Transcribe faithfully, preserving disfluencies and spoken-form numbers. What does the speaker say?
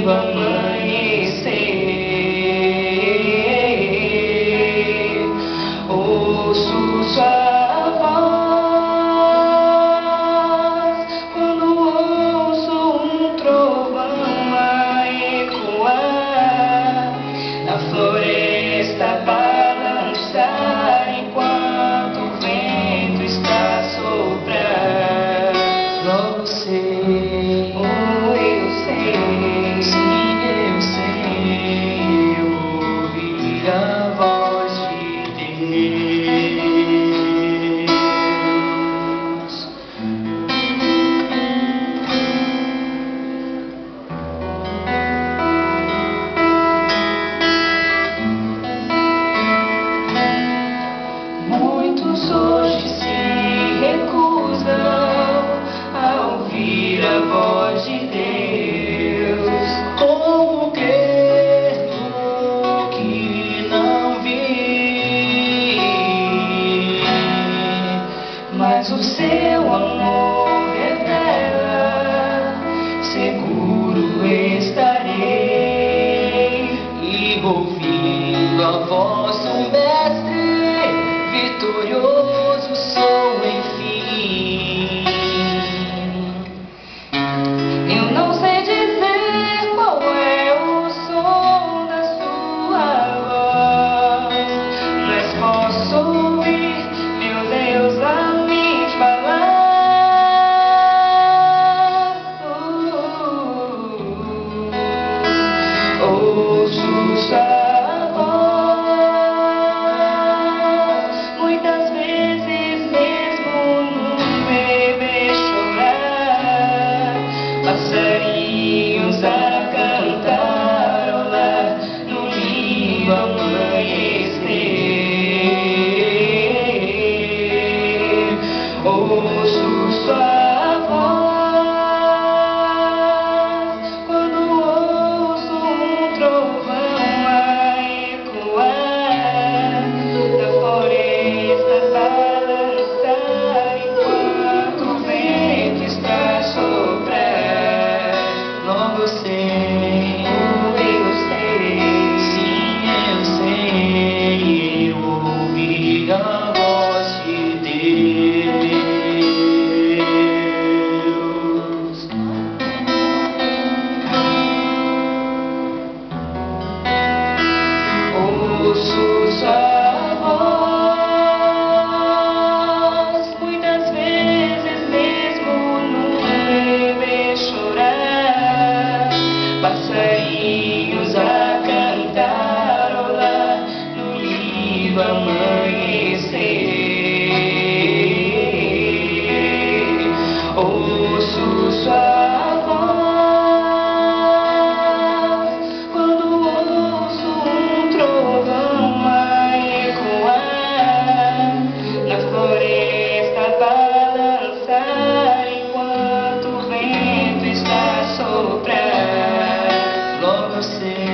lindo amanhecer. Ouço sua voz quando ouço um trovão a ecoar, na floresta balançar enquanto o vento está a soprar. Logo sei, oh eu sei, sim eu sei, eu ouvi a voz de Deus. Muitos hoje se recusam a ouvir a voz de Deus. Como crer no que não vi? Mas o seu amor revela, seguro estarei, e ouvindo a voz do Mestre, vitorioso sou enfim. Eu não sei dizer qual é o som da sua voz, mas posso ouvir meu Deus a me falar. Ouço sua voz, muitas vezes mesmo no bebê chorar, passarinhos a cantar olá no lindo amanhecer. Ouço sua voz quando ouço um trovão a ecoar, da floresta balançar enquanto o vento está a soprar. Logo eu sei, oh eu sei, sim eu sei, eu ouvi a voz de Deus. Ouço sua voz, muitas vezes mesmo no bebê chorar, passarinhos a cantar olá no lindo amanhecer. Ouço sua voz quando ouço um trovão a ecoar, na floresta balançar enquanto o vento está a soprar. Logo eu sei,